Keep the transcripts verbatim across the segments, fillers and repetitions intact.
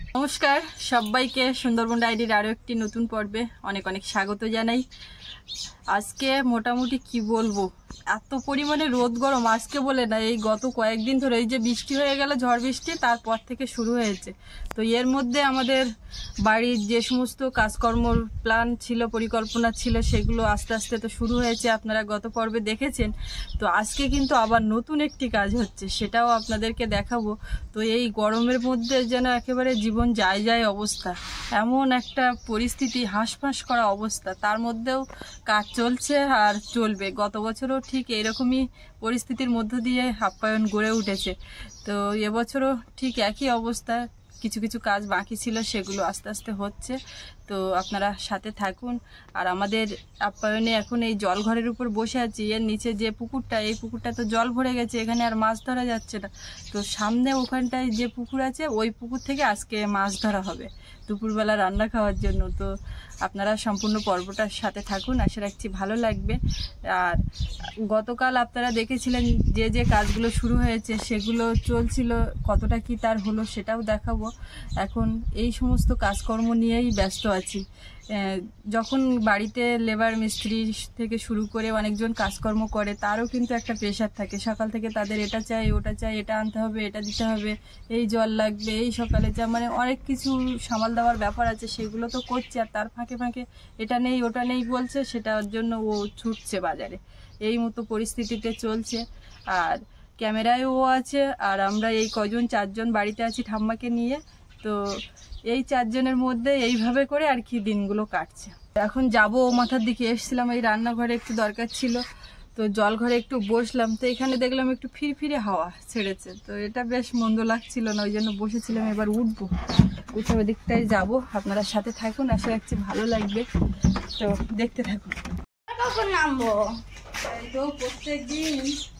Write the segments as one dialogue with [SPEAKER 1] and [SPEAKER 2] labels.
[SPEAKER 1] নমস্কার সবাইকে সুন্দরবন ডায়েরির আরও একটি নতুন পর্বে অনেক অনেক স্বাগত জানাই। আজকে মোটামুটি কি বলবো, এত পরিমাণে রোদ গরম আজকে বলে না, এই গত কয়েকদিন ধরে এই যে বৃষ্টি হয়ে গেল, ঝড় বৃষ্টি তারপর থেকে শুরু হয়েছে। তো এর মধ্যে আমাদের বাড়ির যে সমস্ত কাজকর্মর প্ল্যান ছিল, পরিকল্পনা ছিল, সেগুলো আস্তে আস্তে তো শুরু হয়েছে, আপনারা গত পর্বে দেখেছেন। তো আজকে কিন্তু আবার নতুন একটি কাজ হচ্ছে, সেটাও আপনাদেরকে দেখাবো। তো এই গরমের মধ্যে যেন একেবারে জীবন যায় যায় অবস্থা, এমন একটা পরিস্থিতি, হাঁসফাঁস করা অবস্থা, তার মধ্যেও কাজ চলছে আর চলবে। গত বছরও ঠিক এরকমই পরিস্থিতির মধ্য দিয়ে আপ্যায়ন গড়ে উঠেছে। তো এবছরও ঠিক একই অবস্থা, কিছু কিছু কাজ বাকি ছিল, সেগুলো আস্তে আস্তে হচ্ছে। তো আপনারা সাথে থাকুন। আর আমাদের আপ্যায়নে এখন এই জলঘরের উপর বসে আছি, এর নিচে যে পুকুরটা, এই পুকুরটা তো জল ভরে গেছে, এখানে আর মাছ ধরা যাচ্ছে না। তো সামনে ওখানটায় যে পুকুর আছে, ওই পুকুর থেকে আজকে মাছ ধরা হবে দুপুরবেলা রান্না খাওয়ার জন্য। তো আপনারা সম্পূর্ণ পর্বটার সাথে থাকুন, আশা রাখছি ভালো লাগবে। আর গতকাল আপনারা দেখেছিলেন যে যে কাজগুলো শুরু হয়েছে, সেগুলো চলছিল, কতটা কি তার হলো সেটাও দেখাবো। এখন এই সমস্ত কাজকর্ম নিয়েই ব্যস্ত আছি। যখন বাড়িতে লেবার মিস্ত্রি থেকে শুরু করে অনেকজন কাজকর্ম করে, তারও কিন্তু একটা প্রেশার থাকে। সকাল থেকে তাদের এটা চাই, ওটা চাই, এটা আনতে হবে, এটা দিতে হবে, এই জল লাগবে, এই সকালে যা, মানে অনেক কিছু সামাল দেওয়ার ব্যাপার আছে, সেগুলো তো করছে। আর তার ফাঁকে ফাঁকে এটা নেই ওটা নেই বলছে, সেটার জন্য ও ছুটছে বাজারে। এই মতো পরিস্থিতিতে চলছে। আর ক্যামেরায় ও আছে, আর আমরা এই কজন চারজন বাড়িতে আছি ঠাম্মাকে নিয়ে। তো এই চারজনের মধ্যে এইভাবে করে আর কি দিনগুলো কাটছে। এখন যাব ও মাথার দিকে, এসছিলাম এই রান্নাঘরে, একটু দরকার ছিল, তো জল ঘরে একটু বসলাম। তো এখানে দেখলাম একটু ফিরফিরে হাওয়া ছেড়েছে, তো এটা বেশ মন্দ লাগছিল না, ওই জন্য বসেছিলাম। এবার উঠবো, উঠে ওই দিকটায় যাবো। আপনারা সাথে থাকুন, আশা রাখছি ভালো লাগবে। তো দেখতে থাকুন।
[SPEAKER 2] কখন নামবো?
[SPEAKER 1] তো প্রত্যেক দিন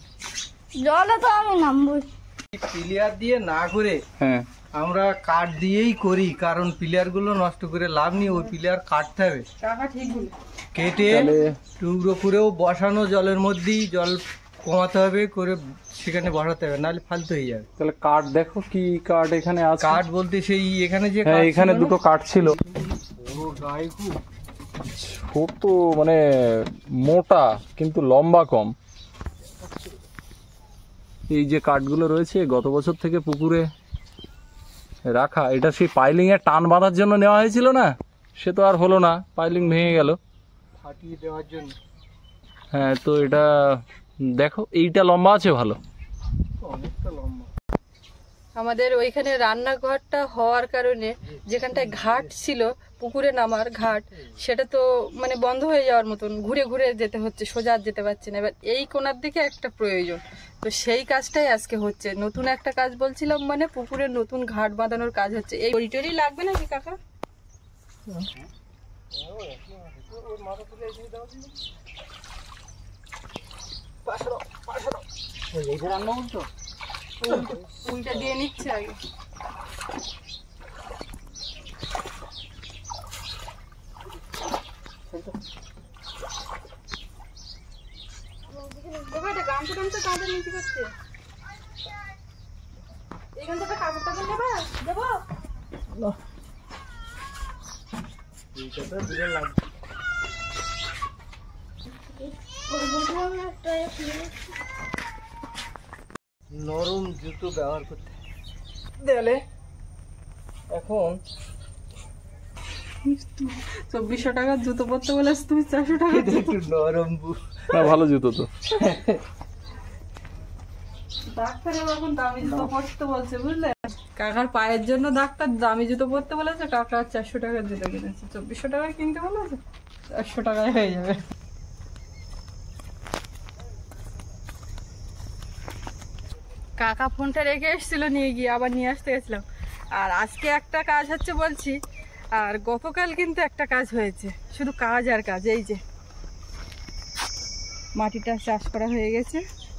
[SPEAKER 2] জলে তো আমি নামবো।
[SPEAKER 3] পিলিয়ার দিয়ে না করে
[SPEAKER 4] হ্যাঁ
[SPEAKER 3] আমরা কাঠ দিয়েই করি, কারণ পিলিয়ার গুলো নষ্ট করে লাভ নেই, ওই পিলিয়ার কাটতে হবে,
[SPEAKER 1] টাকা ঠিক বলে
[SPEAKER 3] কেটে টুকরো করেও বসানো, জলের মধ্যেই জল কমাতে হবে, করে সেখানে বসাতে হবে, নাহলে ফালতু হয়ে যাবে।
[SPEAKER 4] তাহলে কাঠ দেখো কি কাঠ এখানে আছে।
[SPEAKER 3] কাঠ বলতে সেই এখানে যে
[SPEAKER 4] হ্যাঁ এখানে দুটো কাঠ ছিল,
[SPEAKER 3] বড় গায়ে খুব
[SPEAKER 4] ছোট, মানে মোটা কিন্তু লম্বা কম। এই যে কাঠগুলো রয়েছে গত বছর থেকে পুকুরে রাখা, এটা সেই পাইলিং এর টান বাঁধার জন্য নেওয়া হয়েছিল না, সে তো আর হলো না, পাইলিং ভেঙে গেল,
[SPEAKER 3] ফাটিয়ে দেওয়ার জন্য।
[SPEAKER 4] হ্যাঁ তো এটা দেখো, এইটা লম্বা আছে ভালো,
[SPEAKER 3] অনেকটা লম্বা।
[SPEAKER 1] আমাদের ওইখানে রান্নাঘরটা হওয়ার কারণে যেখানটায় ঘাট ছিল, পুকুরে নামার ঘাট, সেটা তো মানে বন্ধ হয়ে যাওয়ার মতন, ঘুরে ঘুরে যেতে হচ্ছে, সোজা যেতে পারছি না। এবার এই কোণার দিকে একটা প্রয়োজন, তো সেই কাজটাই আজকে হচ্ছে। নতুন একটা কাজ বলছিলাম, মানে পুকুরের নতুন ঘাট বাঁধানোর কাজ হচ্ছে। এই টরি লাগবে নাকি কাকা? উল্টা দিয়ে নিচ্ছে আগে। গামছা টামছা কাঁধে নিতে পারছে, এখান থেকে কাপড় টাপড় নেবে দেবো।
[SPEAKER 3] নরম জুতো ব্যবহার করতে দেয়ালে এখন
[SPEAKER 1] চব্বিশশো টাকার জুতো পরতে বলে তুমি চারশো টাকা।
[SPEAKER 3] একটু নরম,
[SPEAKER 4] ভালো জুতো তো।
[SPEAKER 1] ডাক্তার এখন দামি জুতো পরতে বলছে, বুঝলে? কাকার পায়ের জন্য ডাক্তার দামি জুতো পরতে বলেছে, কাকা চারশো টাকার জুতো কিনেছে। চব্বিশশো টাকায় কিনতে বলেছে, চারশো টাকায় হয়ে যাবে। কাকা ফোনটা রেখে এসেছিল, নিয়ে গিয়ে আবার নিয়ে আসতে গেছিলাম। আর আজকে একটা কাজ হচ্ছে বলছি, আর গতকাল কিন্তু একটা কাজ হয়েছে, শুধু কাজ আর কাজ। এই যে মাটিটা চাষ করা হয়ে গেছে,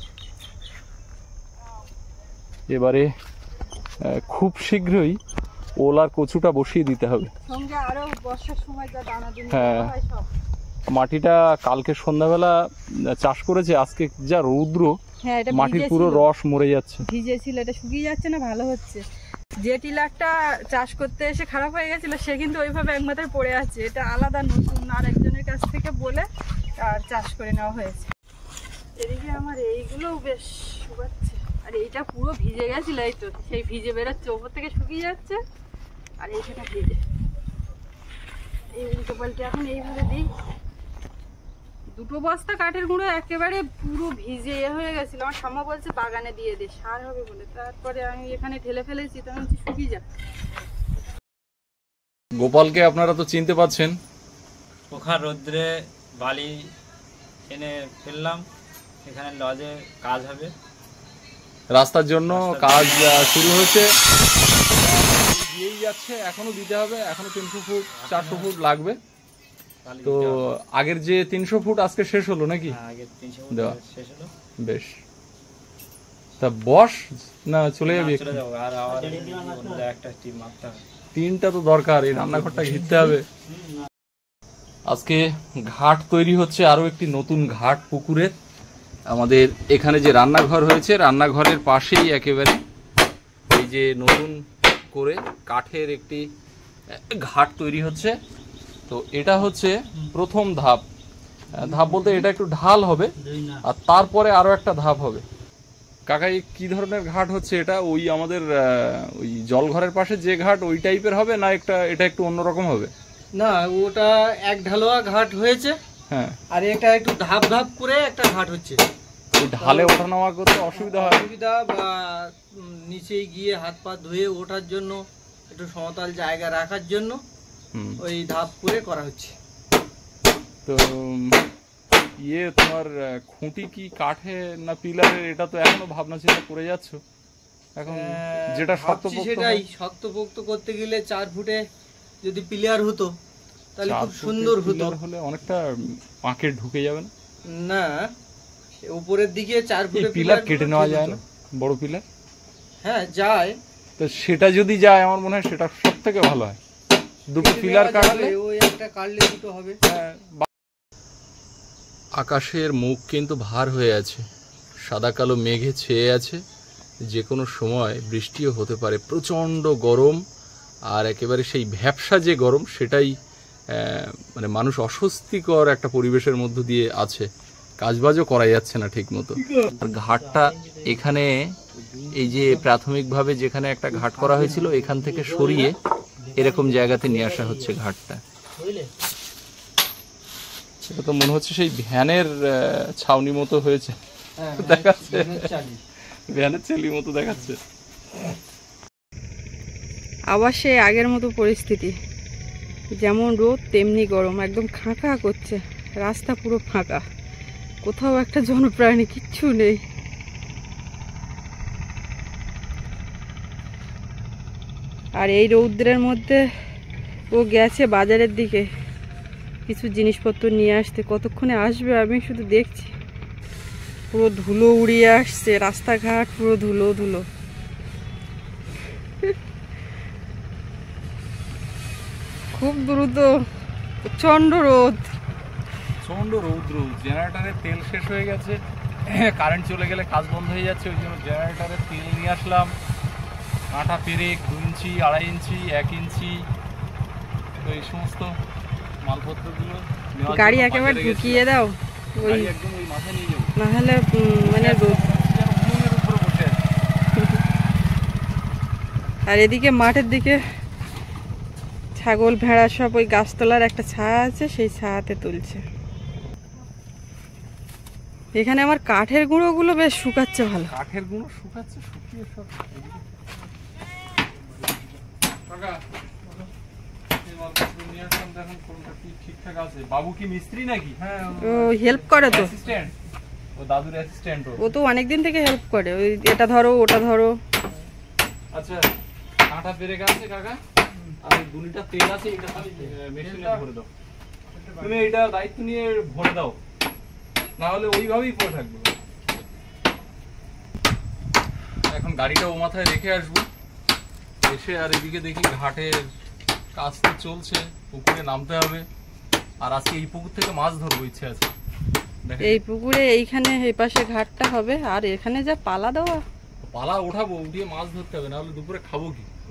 [SPEAKER 4] এবারে খুব শীঘ্রই ওল আর কচুটা বসিয়ে দিতে হবে,
[SPEAKER 1] সঙ্গে আরো বর্ষার সময় যা দানা দিন
[SPEAKER 4] হ্যাঁ।
[SPEAKER 1] হয় সব।
[SPEAKER 4] মাটিটা কালকে সন্ধ্যাবেলা চাষ করেছে, আজকে যা রৌদ্র,
[SPEAKER 1] হ্যাঁ, এটা
[SPEAKER 4] মাটির পুরো রস মরে যাচ্ছে।
[SPEAKER 1] ভিজেছিল, এটা শুকিয়ে যাচ্ছে না, ভালো হচ্ছে। যে টিলারটা চাষ করতে এসে খারাপ হয়ে গেছিল সে কিন্তু ওইভাবে এক মাথায় পড়ে আছে, এটা আলাদা নতুন আর একজনের কাছ থেকে বলে আর চাষ করে নেওয়া হয়েছে। এদিকে আমার এইগুলোও বেশ শুকাচ্ছে, আর এইটা পুরো ভিজে গেছিল, এই তো সেই ভিজে বেরোচ্ছে, ওপর থেকে শুকিয়ে যাচ্ছে আর এইখানে ভিজে। এই উল্টো পাল্টে এখন এইভাবে দিই। দুটো বস্তা কাঠের গুঁড়ো একেবারে পুরো ভিজে এ হয়ে গেছিল, আমার ঠাম্মা বলছে বাগানে দিয়ে দে সার হবে বলে, তারপরে আমি এখানে ঢেলে ফেলেছি, তখন শুকিয়ে যাক।
[SPEAKER 4] গোপালকে আপনারা তো চিনতে পাচ্ছেন,
[SPEAKER 5] পোখা রোদ্রে বালি এনে ফেললাম, এখানে লজে কাজ হবে,
[SPEAKER 4] রাস্তার জন্য কাজ আহ, শুরু হয়েছে, দিয়েই যাচ্ছে, এখনো দিতে হবে, এখনো তিনশো ফুট চারশো ফুট লাগবে। তো আগের যে তিনশো ফুট আজকে শেষ হলো নাকি?
[SPEAKER 5] আগে তিনশো
[SPEAKER 4] দেওয়া
[SPEAKER 5] শেষ হলো।
[SPEAKER 4] বেশ, তা বস না চলে যাবি?
[SPEAKER 5] চলে যাবো, আর আবার একটা টিম মারতে হবে।
[SPEAKER 4] তিনটা তো দরকার, এই রান্নাঘরটা ঘিরতে হবে। আজকে ঘাট তৈরি হচ্ছে, আরো একটি নতুন ঘাট পুকুরের। আমাদের এখানে যে রান্নাঘর হয়েছে, রান্নাঘরের পাশেই একেবারে এই যে নতুন করে কাঠের একটি ঘাট তৈরি হচ্ছে। তো এটা হচ্ছে প্রথম ধাপ। ধাপ বলতে এটা একটু ঢাল হবে, আর তারপরে আরো একটা ধাপ হবে। কাকা, এই কি ধরনের ঘাট হচ্ছে এটা? ওই আমাদের ওই জলঘরের পাশে যে ঘাট ওই টাইপের হবে, না একটা এটা একটু অন্যরকম হবে?
[SPEAKER 3] না, ওটা এক ঢালোয়া ঘাট হয়েছে,
[SPEAKER 4] হ্যাঁ,
[SPEAKER 3] আর এটা একটু ধাপ ধাপ করে একটা ঘাট হচ্ছে।
[SPEAKER 4] ওই ঢালে ওঠা নামা করতে অসুবিধা হয়?
[SPEAKER 3] অসুবিধা বা উম, নিচে গিয়ে হাত পা ধুয়ে ওঠার জন্য, একটু সমতল জায়গা রাখার জন্য
[SPEAKER 4] হুম।
[SPEAKER 3] ওই ধাপ করে করা হচ্ছে।
[SPEAKER 4] তো উম, ইয়ে তোমার আহ, খুঁটি কি কাঠে না পিলারের, এটা তো এখনো ভাবনা চিন্তা করে যাচ্ছ এখন?
[SPEAKER 3] আহ,
[SPEAKER 4] যেটা
[SPEAKER 3] ভাবছি
[SPEAKER 4] শক্তপোক্ত
[SPEAKER 3] সেটাই,
[SPEAKER 4] হয়।
[SPEAKER 3] শক্তপোক্ত করতে গেলে চার ফুটে যদি পিলার হতো তাহলে
[SPEAKER 4] চার
[SPEAKER 3] খুব
[SPEAKER 4] ফুটের
[SPEAKER 3] সুন্দর হতো।
[SPEAKER 4] পিলার হলে অনেকটা পাঁকে ঢুকে যাবে না?
[SPEAKER 3] না, উপরের দিকে চার
[SPEAKER 4] এই
[SPEAKER 3] ফুটে
[SPEAKER 4] পিলার কেটে নেওয়া যায় না, বড় পিলার?
[SPEAKER 3] হ্যাঁ যায়,
[SPEAKER 4] তো সেটা যদি যায় আমার মনে হয় সেটা সব থেকে ভালো হয়। দুটো
[SPEAKER 3] কেটে
[SPEAKER 4] পিলার
[SPEAKER 3] নেওয়া
[SPEAKER 4] কাটলে,
[SPEAKER 3] যাবে, ওই একটা কাটলে দুটো হবে।
[SPEAKER 4] আকাশের মুখ কিন্তু ভার হয়ে আছে, সাদা কালো মেঘে ছেয়ে আছে, যে কোনো সময় বৃষ্টিও হতে পারে। প্রচণ্ড গরম, আর একেবারে সেই ভ্যাপসা যে গরম, সেটাই আহ, মানে মানুষ অস্বস্তিকর একটা পরিবেশের মধ্য দিয়ে আছে, কাজবাজও করা যাচ্ছে না ঠিক মতো। আর ঘাটটা এখানে এই যে প্রাথমিকভাবে যেখানে একটা ঘাট করা হয়েছিল, এখান থেকে সরিয়ে এরকম জায়গাতে নিয়ে আসা হচ্ছে ঘাটটা। সেটা তো মনে হচ্ছে সেই ভ্যানের আহ, ছাউনি মতো হয়েছে দেখাচ্ছে, ভ্যানের চেলি মতো দেখাচ্ছে।
[SPEAKER 1] আবার সেই আগের মতো পরিস্থিতি, যেমন রোদ তেমনি গরম, একদম খাঁ খাঁ করছে, রাস্তা পুরো ফাঁকা, কোথাও একটা জনপ্রাণী কিচ্ছু নেই। আর এই রৌদ্রের মধ্যে ও গেছে বাজারের দিকে কিছু জিনিসপত্র নিয়ে আসতে, কতক্ষণে আসবে আমি শুধু দেখছি। পুরো ধুলো উড়িয়ে আসছে, রাস্তাঘাট পুরো ধুলো ধুলো। খুব দ্রুত, প্রচণ্ড রোদ,
[SPEAKER 4] প্রচণ্ড রৌদ্র, জেনারেটারের তেল শেষ হয়ে গেছে, কারেন্ট চলে গেলে কাজ বন্ধ হয়ে যাচ্ছে, ওই জন্য জেনারেটারের তেল নিয়ে আসলাম। কাঁটা পেরেক দু ইঞ্চি, আড়াই ইঞ্চি, এক ইঞ্চি, তো এই সমস্ত মালপত্রগুলো নেওয়ার
[SPEAKER 1] গাড়ি
[SPEAKER 4] জন্য
[SPEAKER 1] একেবারে
[SPEAKER 4] বাজারে
[SPEAKER 1] ঢুকিয়ে
[SPEAKER 4] গেছিলাম।
[SPEAKER 1] দাও, ওই
[SPEAKER 4] গাড়ি একদম ওই মাথায় নিয়ে যাবো,
[SPEAKER 1] না হলে উম, মানে রোদ।
[SPEAKER 4] যেন উনুনের উপরে বসে আছে।
[SPEAKER 1] আর এদিকে মাঠের দিকে ছাগল ভেড়া সব ওই গাছতলার একটা ছায়া আছে, সেই ছায়াতে তুলছে। এখানে আমার কাঠের গুঁড়োগুলো বেশ শুকাচ্ছে ভালো।
[SPEAKER 4] কাঠের গুঁড়ো শুকাচ্ছে, শুকিয়ে সব কাকা, এই মালপত্র নিয়ে আসলাম, দেখুন কোনটা কি ঠিকঠাক আছে। বাবু কি মিস্ত্রি নাকি? হ্যাঁ,
[SPEAKER 1] ও হেল্প করে তো,
[SPEAKER 4] অ্যাসিস্ট্যান্ট, ও দাদুর অ্যাসিস্ট্যান্ট।
[SPEAKER 1] ও তো অনেকদিন থেকে হেল্প করে, ওই এটা ধরো ওটা ধরো।
[SPEAKER 4] আচ্ছা, কাঁটা পেরে গেছে কাকা, আর দু লিটার তেল আছে, এটা খালি মেশিনে ভরে দাও। তুমি এটা দায়িত্ব নিয়ে ভরে দাও, না হলে ওইভাবেই পড়ে থাকবে। এখন গাড়িটা ও মাথায় রেখে আসবো, এসে আর এদিকে দেখি ঘাটের কাজ তো চলছে, পুকুরে নামতে হবে। আর আজকে এই পুকুর থেকে মাছ ধরবো, ইচ্ছে আছে। দেখেন,
[SPEAKER 1] এই পুকুরে এইখানে এই পাশে ঘাটটা হবে, আর এখানে যা পালা দেওয়া।
[SPEAKER 4] পালা উঠাবো, উঠিয়ে মাছ ধরতে হবে, না হলে দুপুরে খাবো কি?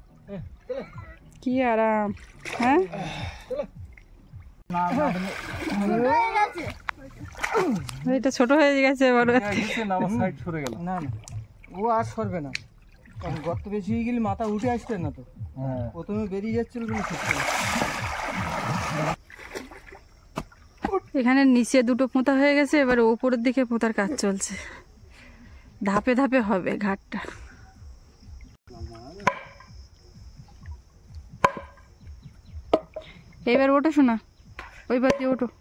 [SPEAKER 1] কি আরাম। হ্যাঁ এটা ছোট হয়ে গেছে বড়
[SPEAKER 4] সাইড সরে গেল।
[SPEAKER 3] না না ও আর সরবে না, কারণ গর্ত বেশি হয়ে গেলে মাথা উঠে আসছে না তো, প্রথমে বেরিয়ে যাচ্ছিল বলে ছুটছে না।
[SPEAKER 1] এখানে নিচে দুটো পোঁতা হয়ে গেছে, এবার ওপরের দিকে পোঁতার কাজ চলছে। ধাপে ধাপে হবে ঘাটটা। এবার ওঠো শোনা, ওই বার দিয়ে ওঠো।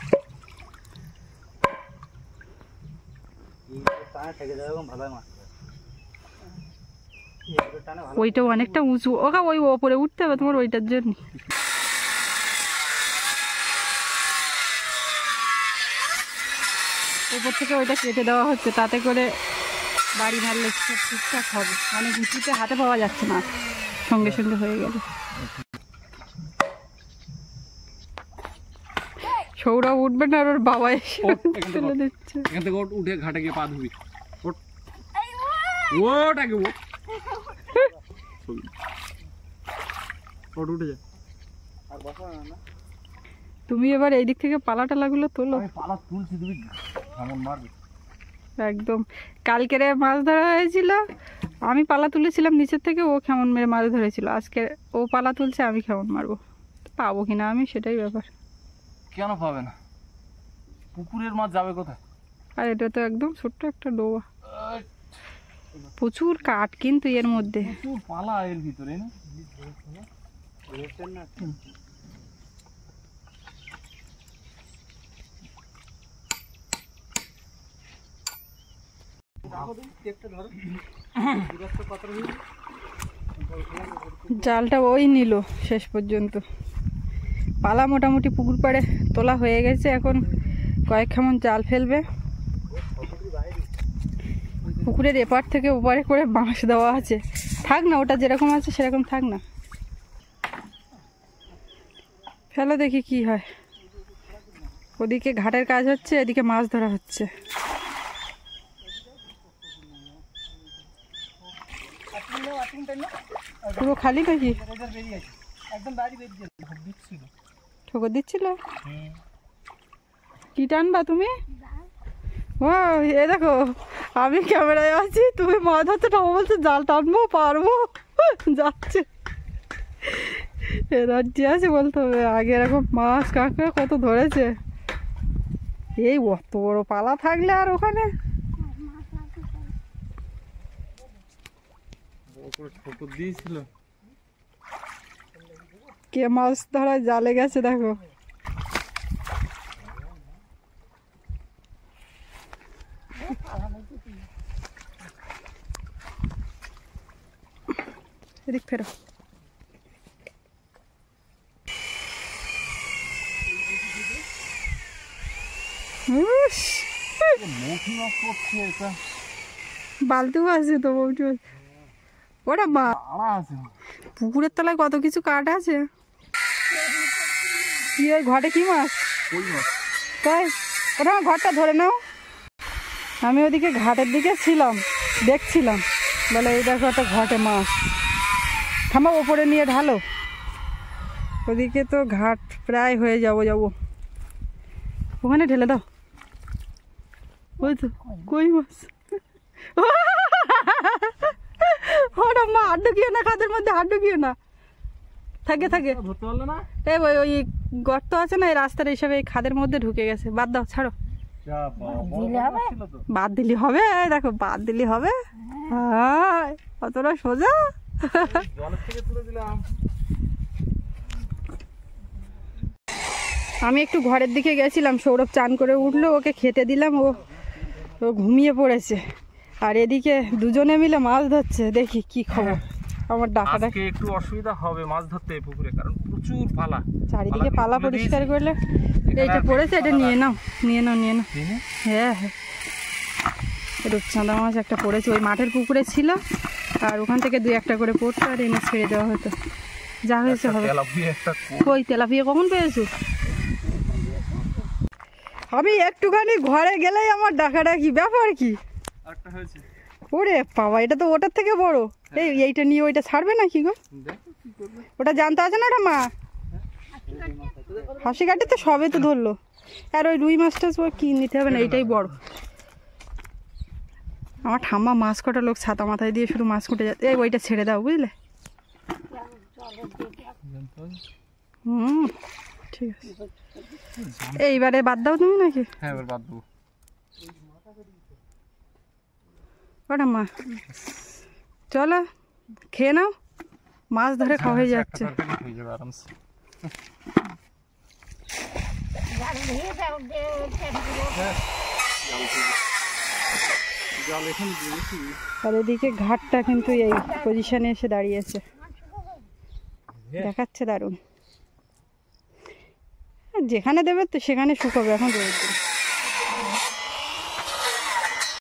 [SPEAKER 1] ওইটা অনেকটা উঁচু, ওকা ওই ওপরে উঠতে হবে তোমার ওইটার জন্য। উপর থেকে ওইটা কেটে দেওয়া হচ্ছে, তাতে করে বাড়ি মারলে সব ঠিকঠাক হবে। অনেক উঁচুতে হাতে পাওয়া যাচ্ছে না, সঙ্গে সঙ্গে হয়ে গেল। সৌরভ উঠবে না, আর ওর বাবা এসে ফেলে দিচ্ছে।
[SPEAKER 4] এখান থেকে ওঠ, উঠে ঘাটে গিয়ে পা ধুবি। ওঠ ওঠ আগে ওঠ ওঠ উঠে যা।
[SPEAKER 1] তুমি এবার এই দিক থেকে পালা টালাগুলো তোলো।
[SPEAKER 4] আমি পালা তুলছি, তুমি কেমন মারবে
[SPEAKER 1] একদম। কালকের মাছ ধরা হয়েছিল, আমি পালা তুলেছিলাম নিচের থেকে, ও কেমন মেরে মাছ ধরেছিল। আজকে ও পালা তুলছে, আমি কেমন মারবো, পাবো কিনা আমি, সেটাই ব্যাপার।
[SPEAKER 4] কেন পাবে না? পুকুরের মাছ যাবে কোথায়?
[SPEAKER 1] আর এটা তো একদম ছোট্ট একটা ডোবা, প্রচুর কাঠ কিন্তু এর মধ্যে।
[SPEAKER 4] প্রচুর পালা এর ভিতরে না?
[SPEAKER 1] জালটা ওই নিল শেষ পর্যন্ত। পালা মোটামুটি পুকুর পাড়ে তোলা হয়ে গেছে, এখন কয়েক কেমন জাল ফেলবে। পুকুরের এপার থেকে ওপারে করে বাঁশ দেওয়া আছে, থাক না, ওটা যেরকম আছে সেরকম থাক না। ফেলো দেখি কি হয়। ওদিকে ঘাটের কাজ হচ্ছে, এদিকে মাছ ধরা হচ্ছে। পুরো খালি নাকি? ঠোকর দিচ্ছিল। কি টানবা তুমি? ও এ দেখো, আমি ক্যামেরায় আছি, তুমি মাছ ধরতে টাকা বলছো, জাল টানবো পারবো, যাচ্ছে। এনার্জি আছে বলতে হবে। আগে এরকম মাছ কাঁকড়া কত ধরেছে, এই অত বড় পালা থাকলে আর ওখানে
[SPEAKER 4] দিয়েছিল।
[SPEAKER 1] কে মাছ ধরায় জালে গেছে দেখো। এদিক ফেরো। বালতিও আছে তো, বউটি ওটা মা। পুকুরের তলায় কত কিছু কাঠ আছে। কি ওই ঘটে কি মাছ? তাই ওটা ঘরটা ধরে নাও। আমি ওদিকে ঘাটের দিকে ছিলাম, দেখছিলাম, বলে এই দেখো একটা ঘটে মাছ। থামা, ওপরে নিয়ে ঢালো। ওদিকে তো ঘাট প্রায় হয়ে যাবো যাবো ওখানে ঢেলে দাও। ওই তো কই মাছ। ওটা মা হাত ঢুকিও না, খাদের মধ্যে হাত ঢুকিও না, থাকে থাকে। এই ওই ওই গর্ত আছে না, এই রাস্তার হিসাবে এই খাদের মধ্যে ঢুকে গেছে। বাদ দাও, ছাড়ো। বাদ দিলি হবে, দেখো বাদ দিলি হবে। হ্যাঁ অতটা সোজা। আমি একটু ঘরের দিকে গেছিলাম, সৌরভ চান করে উঠলো, ওকে খেতে দিলাম, ও ও ঘুমিয়ে পড়েছে। আর এদিকে দুজনে মিলে মাছ ধরছে, দেখি কি খবর। আমার ডাকাটা
[SPEAKER 4] একটু অসুবিধা হবে মাছ ধরতে পুকুরে, কারণ প্রচুর পালা।
[SPEAKER 1] চারিদিকে পালা পরিষ্কার করলে। এইটা পড়েছে, এটা নিয়ে নাও, নিয়ে নাও, নিয়ে নাও। হ্যাঁ হ্যাঁ, রূপচাঁদা মাছ একটা পড়েছে, ওই মাঠের পুকুরে ছিল, আর ওখান থেকে দুই একটা করে পড়তো, আর এনে ছেড়ে দেওয়া হতো। যা হয়েছে হবে। কই তেলাপিয়া কখন পেয়েছো? আমি একটুখানি ঘরে গেলেই আমার ডাকাডাকি, ব্যাপার কি?
[SPEAKER 6] ওরে বাবা, এটা তো ওটার থেকে বড়। এই এইটা নিয়ে ওইটা ছাড়বে না কি গো? ওটা জানতে আছে না ওটা মা? হাসি কাটে তো সবে তো ধরলো। আর ওই রুই মাছটা কি নিতে হবে না, এইটাই বড়। আমার ঠাম্মা মাছ কটা লোক ছাতা মাথায় দিয়ে শুধু মাছ কুটে যাচ্ছে। এই ওইটা ছেড়ে দাও বুঝলে। হুম ঠিক আছে, এইবারে বাদ দাও তুমি নাকি?
[SPEAKER 4] হ্যাঁ এবার বাদ দেবো।
[SPEAKER 6] ওটা মা চলো খেয়ে নাও, মাছ ধরে খাওয়া হয়ে যাচ্ছে।
[SPEAKER 4] হয়ে যাবে আরামসে।
[SPEAKER 6] আর এদিকে ঘাটটা কিন্তু এই পজিশনে এসে দাঁড়িয়েছে, দেখাচ্ছে দারুণ। যেখানে দেবে তো সেখানে শুকাবে, এখন রোদ।